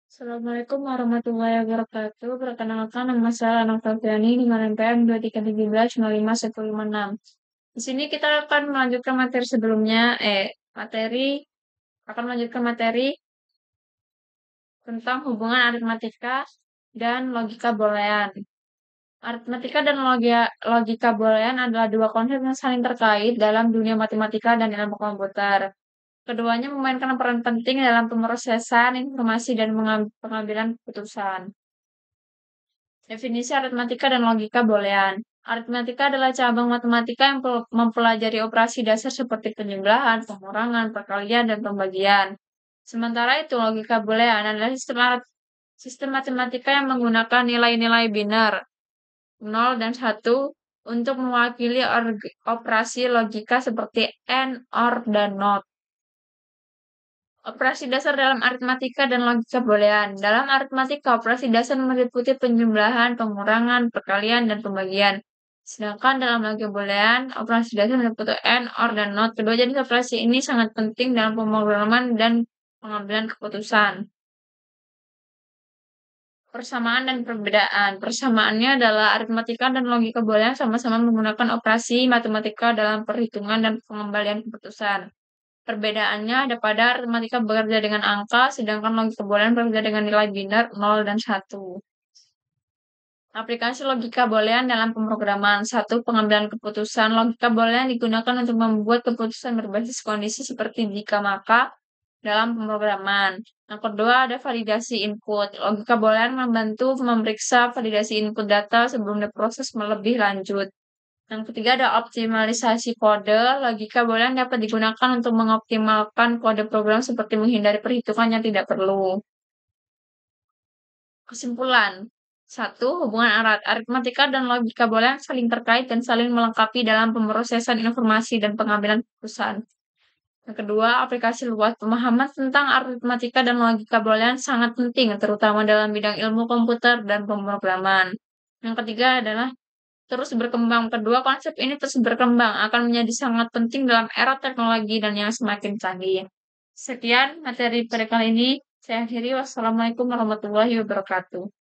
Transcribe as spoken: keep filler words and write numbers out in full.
Assalamualaikum warahmatullahi wabarakatuh. Perkenalkan nama saya Anang Fabiani dengan N P M dua tiga tujuh nol lima satu lima enam. Di sini kita akan melanjutkan materi sebelumnya, eh, materi akan melanjutkan materi tentang hubungan aritmatika dan logika boolean. Aritmatika dan logika, logika boolean adalah dua konsep yang saling terkait dalam dunia matematika dan ilmu komputer. Keduanya memainkan peran penting dalam pemrosesan informasi dan mengam- pengambilan keputusan. Definisi aritmatika dan logika boolean. Aritmatika adalah cabang matematika yang pel- mempelajari operasi dasar seperti penjumlahan, pengurangan, perkalian, dan pembagian. Sementara itu, logika boolean adalah sistem, arit- sistem matematika yang menggunakan nilai-nilai biner nol dan satu untuk mewakili org- operasi logika seperti AND, OR, dan NOT. Operasi dasar dalam aritmatika dan logika boolean. Dalam aritmatika, operasi dasar meliputi penjumlahan, pengurangan, perkalian, dan pembagian. Sedangkan dalam logika boolean, operasi dasar meliputi AND, OR, dan NOT. Kedua jenis operasi ini sangat penting dalam pemrograman dan pengambilan keputusan. Persamaan dan perbedaan. Persamaannya adalah aritmatika dan logika boolean sama-sama menggunakan operasi matematika dalam perhitungan dan pengembalian keputusan. Perbedaannya ada pada aritmatika bekerja dengan angka, sedangkan logika boolean bekerja dengan nilai biner nol dan satu. Aplikasi logika boolean dalam pemrograman. Satu, pengambilan keputusan. Logika boolean digunakan untuk membuat keputusan berbasis kondisi seperti jika maka dalam pemrograman. Yang kedua, ada validasi input. Logika boolean membantu memeriksa validasi input data sebelum diproses lebih lanjut. Yang ketiga ada optimalisasi kode. Logika boolean dapat digunakan untuk mengoptimalkan kode program seperti menghindari perhitungan yang tidak perlu. Kesimpulan. Satu, hubungan erat aritmatika dan logika boolean saling terkait dan saling melengkapi dalam pemrosesan informasi dan pengambilan keputusan. Yang kedua, aplikasi luas pemahaman tentang aritmatika dan logika boolean sangat penting, terutama dalam bidang ilmu komputer dan pemrograman. Yang ketiga adalah terus berkembang. Kedua konsep ini terus berkembang akan menjadi sangat penting dalam era teknologi dan yang semakin canggih. Sekian materi pada kali ini. Saya akhiri. Wassalamualaikum warahmatullahi wabarakatuh.